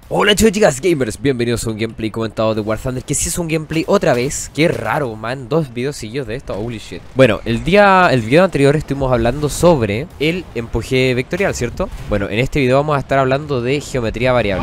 Hola chicos y chicas gamers, bienvenidos a un gameplay comentado de War Thunder. Que si es un gameplay otra vez, qué raro man, 2 videos seguidos de esto, holy shit. Bueno, el video anterior estuvimos hablando sobre el empuje vectorial, ¿cierto? Bueno, en este video vamos a estar hablando de geometría variable.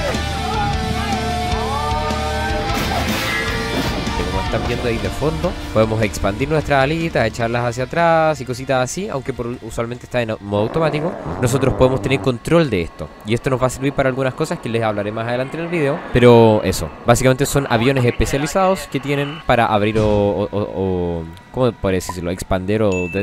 Están viendo ahí de fondo, podemos expandir nuestras alitas, echarlas hacia atrás y cositas así, aunque usualmente está en modo automático. Nosotros podemos tener control de esto y esto nos va a servir para algunas cosas que les hablaré más adelante en el video. Pero eso, básicamente son aviones especializados que tienen para abrir ¿cómo podría decirlo? Expander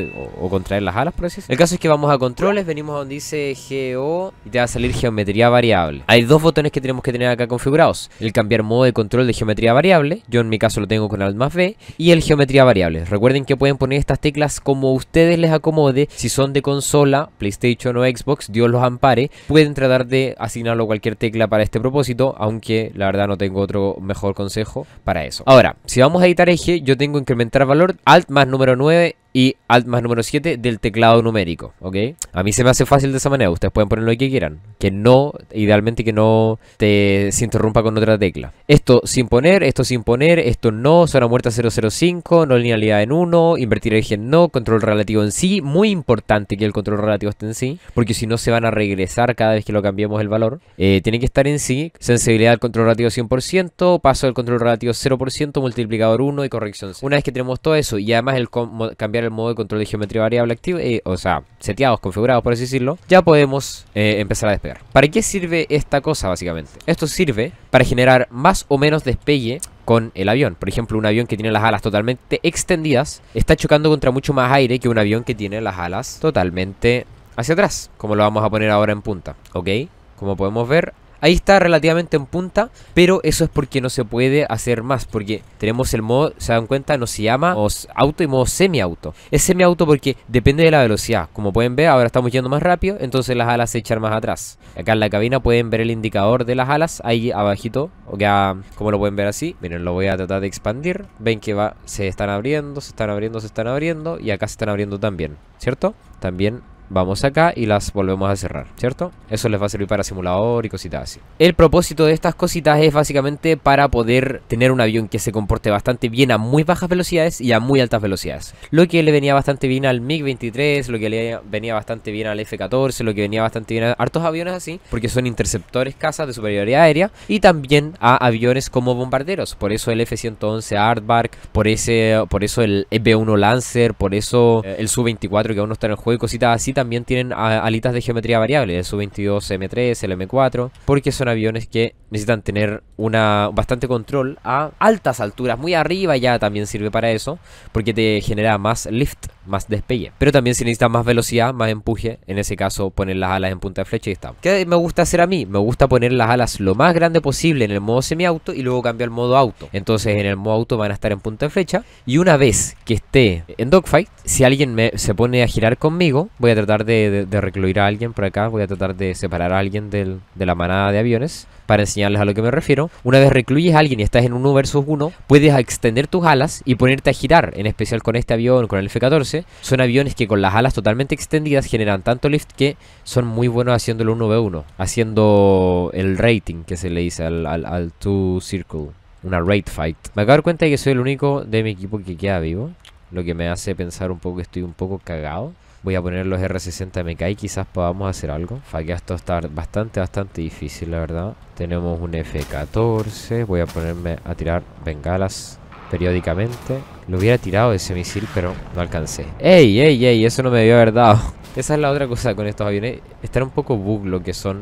o contraer las alas, por así decirlo. El caso es que vamos a controles, venimos a donde dice Geo y te va a salir geometría variable. Hay dos botones que tenemos que tener acá configurados: el cambiar modo de control de geometría variable, yo en mi caso lo tengo con Alt más V, y el geometría variable. Recuerden que pueden poner estas teclas como ustedes les acomode. Si son de consola, PlayStation o Xbox, Dios los ampare, pueden tratar de asignarlo a cualquier tecla para este propósito, aunque la verdad no tengo otro mejor consejo para eso. Ahora, si vamos a editar eje, yo tengo que incrementar valor Alt más número 9 y Alt más número 7 del teclado numérico, ¿ok? A mí se me hace fácil de esa manera, ustedes pueden poner lo que quieran, que no, idealmente que no se interrumpa con otra tecla. Esto sin poner, esto no, zona muerta 005, no linealidad en 1, invertir eje en no, control relativo en sí, muy importante que el control relativo esté en sí, porque si no se van a regresar cada vez que lo cambiemos el valor. Tiene que estar en sí, sensibilidad al control relativo 100%, paso del control relativo 0%, multiplicador 1 y corrección 0. Una vez que tenemos todo eso y además cambiar el modo de control de geometría variable activo, o sea, seteados, configurados por así decirlo, ya podemos empezar a despegar. ¿Para qué sirve esta cosa básicamente? Esto sirve para generar más o menos despegue con el avión. Por ejemplo, un avión que tiene las alas totalmente extendidas está chocando contra mucho más aire que un avión que tiene las alas totalmente hacia atrás, como lo vamos a poner ahora en punta, ¿ok? Como podemos ver, ahí está relativamente en punta, pero eso es porque no se puede hacer más, porque tenemos el modo, se dan cuenta, no se llama modo auto y modo semi-auto. Es semi-auto porque depende de la velocidad. Como pueden ver, ahora estamos yendo más rápido, entonces las alas se echan más atrás. Acá en la cabina pueden ver el indicador de las alas, ahí abajito, o que como lo pueden ver así. Miren, lo voy a tratar de expandir. Ven que se están abriendo, se están abriendo, se están abriendo, y acá se están abriendo también, ¿cierto? También vamos acá y las volvemos a cerrar, ¿cierto? Eso les va a servir para simulador y cositas así. El propósito de estas cositas es básicamente para poder tener un avión que se comporte bastante bien a muy bajas velocidades y a muy altas velocidades. Lo que le venía bastante bien al MiG-23, lo que le venía bastante bien al F-14, lo que venía bastante bien a hartos aviones así, porque son interceptores cazas de superioridad aérea, y también a aviones como bombarderos. Por eso el F-111 Aardvark, por eso el B-1 Lancer, por eso el Su-24 que aún no está en el juego y cositas así, también tienen alitas de geometría variable, el Su-22 M3, el M4, porque son aviones que necesitan tener bastante control a altas alturas, muy arriba ya también sirve para eso, porque te genera más lift, más despegue. Pero también si necesitas más velocidad, más empuje, en ese caso poner las alas en punta de flecha y está. ¿Qué me gusta hacer a mí? Me gusta poner las alas lo más grande posible en el modo semiauto y luego cambiar al modo auto. Entonces en el modo auto van a estar en punta de flecha, y una vez que esté en dogfight, si alguien se pone a girar conmigo, voy a tratar de recluir a alguien por acá, voy a tratar de separar a alguien de la manada de aviones para enseñarles a lo que me refiero. Una vez recluyes a alguien y estás en 1 versus 1, puedes extender tus alas y ponerte a girar, en especial con este avión, con el F-14. Son aviones que con las alas totalmente extendidas generan tanto lift que son muy buenos haciendo el 1v1, haciendo el rating que se le dice al two circle, una raid fight. Me acabo de dar cuenta de que soy el único de mi equipo que queda vivo, lo que me hace pensar un poco que estoy un poco cagado. Voy a poner los R60 MK y quizás podamos hacer algo. Que esto está bastante difícil, la verdad. Tenemos un F-14. Voy a ponerme a tirar bengalas periódicamente. Lo hubiera tirado ese misil, pero no alcancé. ¡Ey! Eso no me debió haber dado. Esa es la otra cosa con estos aviones. Están un poco bug lo que son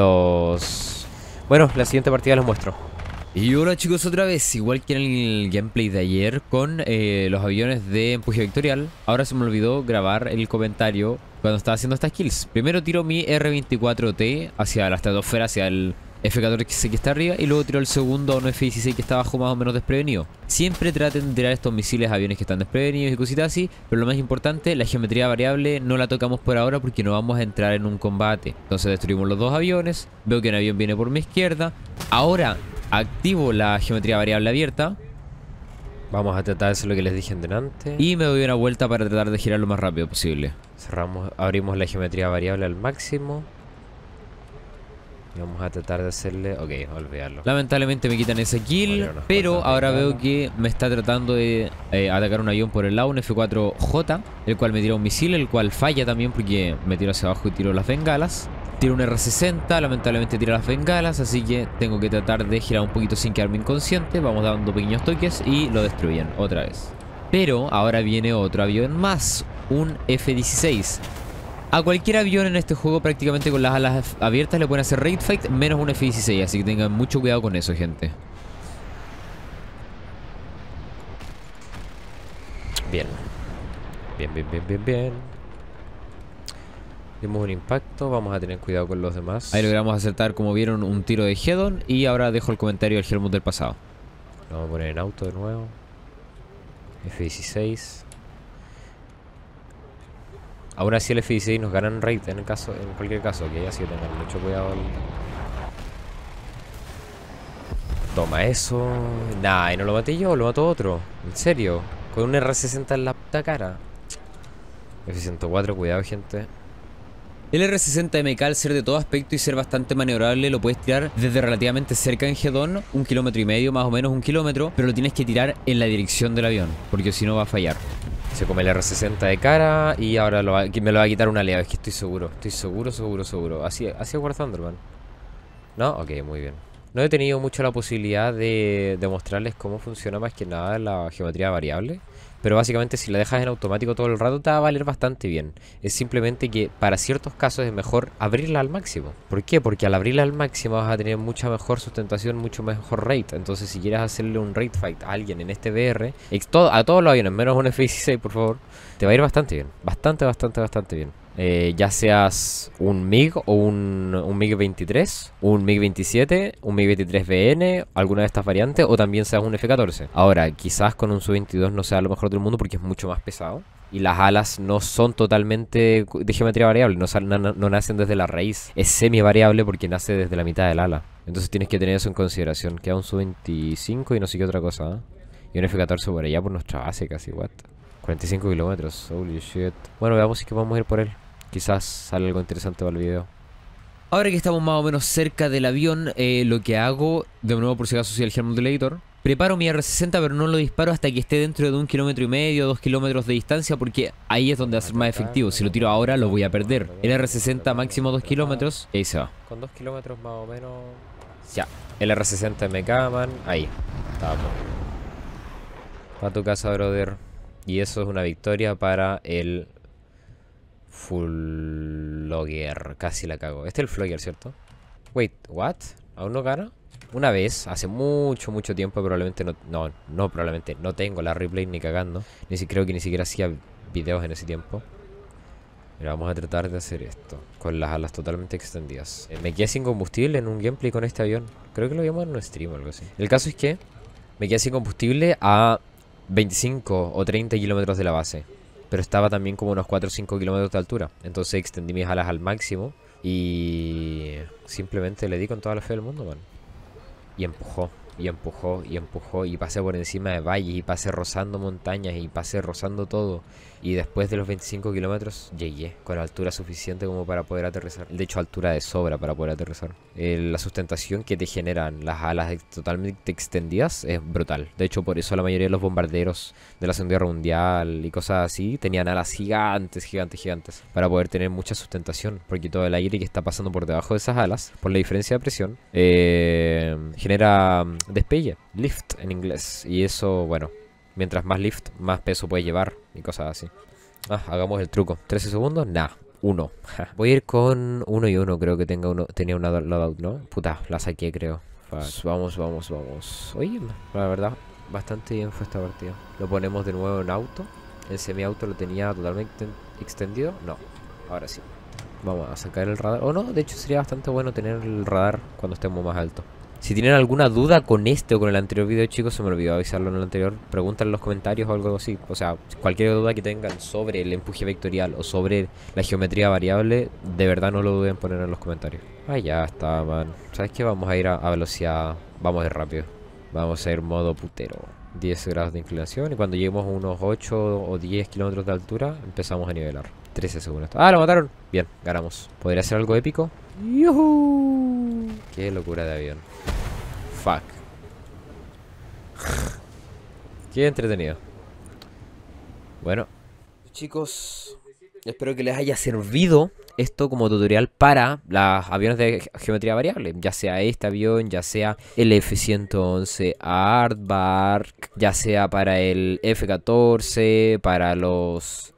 los... Bueno, la siguiente partida los muestro. Y hola chicos, otra vez, igual que en el gameplay de ayer con los aviones de empuje vectorial. Ahora se me olvidó grabar el comentario cuando estaba haciendo estas kills. Primero tiro mi R-24T hacia la estratosfera, hacia el F-14 que está arriba, y luego tiro el segundo a un F-16 que está abajo más o menos desprevenido. Siempre traten de tirar estos misiles a aviones que están desprevenidos y cositas así, pero lo más importante, la geometría variable no la tocamos por ahora porque no vamos a entrar en un combate. Entonces destruimos los dos aviones, veo que un avión viene por mi izquierda. Ahora activo la geometría variable abierta. Vamos a tratar de hacer lo que les dije en delante. Y me doy una vuelta para tratar de girar lo más rápido posible. Cerramos, abrimos la geometría variable al máximo. Y vamos a tratar de hacerle... Ok, olvidarlo. Lamentablemente me quitan ese kill, Bueno, pero ahora veo que me está tratando de atacar un avión por el lado, un F4J, el cual me tira un misil, el cual falla también porque me tiro hacia abajo y tiro las bengalas. Tiro un R60, lamentablemente tira las bengalas, así que tengo que tratar de girar un poquito sin quedarme inconsciente. Vamos dando pequeños toques y lo destruyen otra vez. Pero ahora viene otro avión más, un F-16. A cualquier avión en este juego prácticamente con las alas abiertas le pueden hacer raid fight, menos un F-16, así que tengan mucho cuidado con eso, gente. Bien. Bien. Dimos un impacto, vamos a tener cuidado con los demás. Ahí logramos acertar, como vieron, un tiro de Hedon. Y ahora dejo el comentario del Helmut del pasado. Lo vamos a poner en auto de nuevo. F-16. Aún así el F-16 nos ganan raid en cualquier caso, ok, así que tengan mucho cuidado. Toma eso. Nah, y no lo maté yo, lo mató otro. En serio, con un R60 en la puta cara. F-104, cuidado, gente. El R60 MK, al ser de todo aspecto y ser bastante maniobrable, lo puedes tirar desde relativamente cerca en Hedon, 1,5 kilómetros, más o menos 1 kilómetro, pero lo tienes que tirar en la dirección del avión, porque si no va a fallar. Se come el R60 de cara y ahora me lo va a quitar una aliado. Es que estoy seguro. Así War Thunderman. ¿No? Ok, muy bien. No he tenido mucho la posibilidad de mostrarles cómo funciona más que nada la geometría variable. Pero básicamente si la dejas en automático todo el rato te va a valer bastante bien. Es simplemente que para ciertos casos es mejor abrirla al máximo. ¿Por qué? Porque al abrirla al máximo vas a tener mucha mejor sustentación, mucho mejor rate. Entonces si quieres hacerle un raid fight a alguien en este VR, a todos los aviones, menos un F-16 por favor, te va a ir bastante bien. Bastante bien. Ya seas un MiG o un MiG-23, un MiG-27, un MiG-23VN, alguna de estas variantes, o también seas un F-14. Ahora, quizás con un Su-22 no sea lo mejor del mundo porque es mucho más pesado. Y las alas no son totalmente de geometría variable, no nacen desde la raíz. Es semi-variable porque nace desde la mitad del ala. Entonces tienes que tener eso en consideración. Queda un Su-25 y no sé qué otra cosa, ¿eh? Y un F-14 por allá por nuestra base casi, what? 45 kilómetros, holy shit. Bueno, veamos si que vamos a ir por él. Quizás sale algo interesante para el video. Ahora que estamos más o menos cerca del avión, lo que hago, de nuevo por si acaso soy el Helmut del editor, preparo mi R60 pero no lo disparo hasta que esté dentro de 1,5 kilómetros, 2 kilómetros de distancia, porque ahí es donde va a ser más efectivo. Si lo tiro ahora lo voy a perder. El R60 máximo 2 kilómetros y ahí se va. Con 2 kilómetros más o menos... Ya, el R60 MK, man, ahí. Estamos. Para tu casa, brother. Y eso es una victoria para el... Flogger, casi la cago. Este es el Flogger, ¿cierto? Wait, ¿what? ¿Aún no gana? Una vez, hace mucho tiempo, probablemente probablemente no tengo la replay ni cagando. Creo que ni siquiera hacía videos en ese tiempo. Pero vamos a tratar de hacer esto con las alas totalmente extendidas. Me quedé sin combustible en un gameplay con este avión. Creo que lo vimos en un stream o algo así. El caso es que me quedé sin combustible a 25 o 30 kilómetros de la base. Pero estaba también como unos 4 o 5 kilómetros de altura. Entonces extendí mis alas al máximo. Y simplemente le di con toda la fe del mundo, man. Y empujó. Y pasé por encima de valles. Y pasé rozando montañas. Y pasé rozando todo. Y después de los 25 kilómetros llegué con altura suficiente como para poder aterrizar. De hecho, altura de sobra para poder aterrizar. La sustentación que te generan las alas totalmente extendidas es brutal. De hecho, por eso la mayoría de los bombarderos de la Segunda Guerra Mundial y cosas así tenían alas gigantes para poder tener mucha sustentación. Porque todo el aire que está pasando por debajo de esas alas, por la diferencia de presión, genera despegue, lift en inglés. Y eso, bueno, mientras más lift, más peso puede llevar y cosas así. Hagamos el truco. 13 segundos, nah, 1. Voy a ir con 1 y 1, creo que tenía una loadout, ¿no? Puta, la saqué, creo. Vamos. Oye, la verdad, bastante bien fue esta partida. Lo ponemos de nuevo en auto. El semi-auto lo tenía totalmente extendido. No, ahora sí. Vamos a sacar el radar. O no, de hecho sería bastante bueno tener el radar cuando estemos más alto. Si tienen alguna duda con este o con el anterior video, chicos, se me olvidó avisarlo en el anterior, preguntan en los comentarios o algo así. O sea, cualquier duda que tengan sobre el empuje vectorial o sobre la geometría variable, de verdad no lo duden en poner en los comentarios. Ya está, man. ¿Sabes qué? Vamos a ir a velocidad, vamos a ir rápido. Vamos a ir modo putero. 10 grados de inclinación y cuando lleguemos a unos 8 o 10 kilómetros de altura, empezamos a nivelar. 13 segundos. ¡Ah, lo mataron! Bien, ganamos. ¿Podría ser algo épico? ¡Yuhu! Qué locura de avión. Fuck. Qué entretenido. Bueno, chicos, espero que les haya servido esto como tutorial para los aviones de geometría variable, ya sea este avión, ya sea el F-111 Aardvark, ya sea para el F-14, para los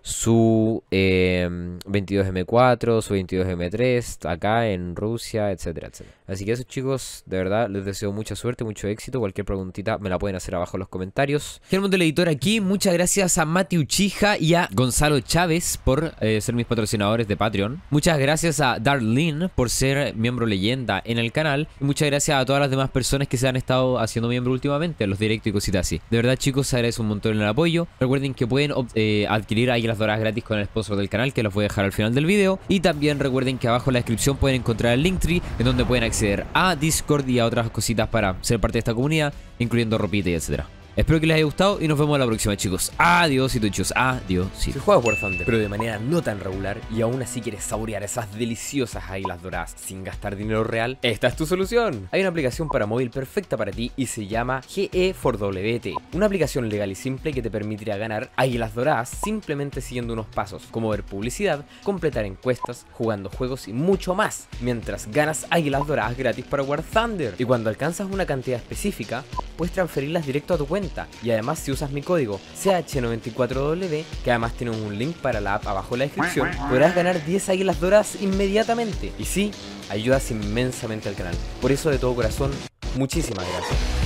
Su-22M4, Su-22M3, acá en Rusia, etcétera, etcétera. Así que eso, chicos, de verdad les deseo mucha suerte, mucho éxito. Cualquier preguntita me la pueden hacer abajo en los comentarios. Helmut del editor aquí, muchas gracias a Mati Uchija y a Gonzalo Chávez por ser mis patrocinadores de Patreon. Muchas gracias a Darlene por ser miembro leyenda en el canal. Y muchas gracias a todas las demás personas que se han estado haciendo miembro últimamente, los directos y cositas así. De verdad, chicos, se agradece un montón el apoyo. Recuerden que pueden adquirir águilas doradas gratis con el sponsor del canal, que los voy a dejar al final del video. Y también recuerden que abajo en la descripción pueden encontrar el Linktree, en donde pueden acceder a Discord y a otras cositas para ser parte de esta comunidad, incluyendo ropita y etcétera. Espero que les haya gustado y nos vemos la próxima, chicos. Adiós, chicos. Adiós. Si juegas War Thunder, pero de manera no tan regular, y aún así quieres saborear esas deliciosas águilas doradas sin gastar dinero real, esta es tu solución. Hay una aplicación para móvil perfecta para ti y se llama GE4WT. Una aplicación legal y simple que te permitirá ganar águilas doradas simplemente siguiendo unos pasos, como ver publicidad, completar encuestas, jugando juegos y mucho más, mientras ganas águilas doradas gratis para War Thunder. Y cuando alcanzas una cantidad específica, puedes transferirlas directo a tu cuenta. Y además, si usas mi código CH94W, que además tiene un link para la app abajo en la descripción, podrás ganar 10 águilas doradas inmediatamente. Y sí, ayudas inmensamente al canal. Por eso, de todo corazón, muchísimas gracias.